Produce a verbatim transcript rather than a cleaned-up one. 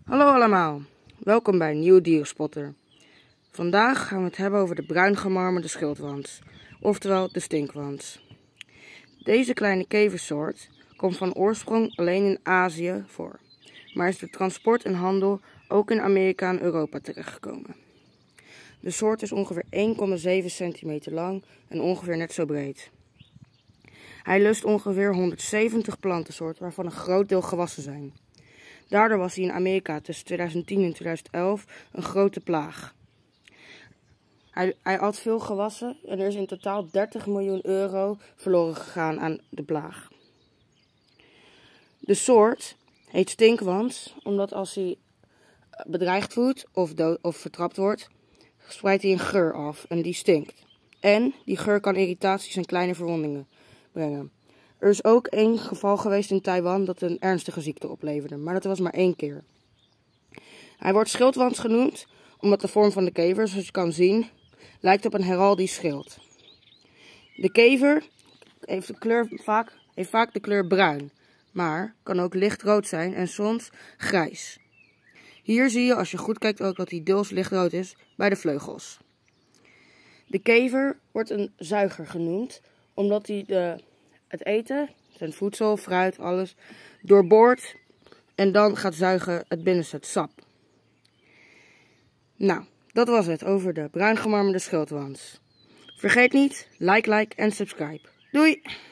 Hallo allemaal, welkom bij Nieuwe Dierenspotter. Vandaag gaan we het hebben over de bruin gemarmerde schildwans, oftewel de stinkwans. Deze kleine keversoort komt van oorsprong alleen in Azië voor, maar is door transport en handel ook in Amerika en Europa terechtgekomen. De soort is ongeveer één komma zeven centimeter lang en ongeveer net zo breed. Hij lust ongeveer honderdzeventig plantensoorten, waarvan een groot deel gewassen zijn. Daardoor was hij in Amerika tussen tweeduizend tien en tweeduizend elf een grote plaag. Hij, hij at veel gewassen en er is in totaal dertig miljoen euro verloren gegaan aan de plaag. De soort heet stinkwans omdat als hij bedreigd wordt of, dood, of vertrapt wordt, spreidt hij een geur af en die stinkt. En die geur kan irritaties en kleine verwondingen brengen. Er is ook één geval geweest in Taiwan dat een ernstige ziekte opleverde, maar dat was maar één keer. Hij wordt schildwans genoemd omdat de vorm van de kever, zoals je kan zien, lijkt op een heraldisch schild. De kever heeft, de kleur vaak, heeft vaak de kleur bruin, maar kan ook lichtrood zijn en soms grijs. Hier zie je, als je goed kijkt, ook dat hij deels lichtrood is bij de vleugels. De kever wordt een zuiger genoemd omdat hij de, het eten, zijn voedsel, fruit, alles, doorboort en dan gaat zuigen het binnenste, het sap. Nou, dat was het over de bruin gemarmerde schildwans. Vergeet niet, like, like en subscribe. Doei!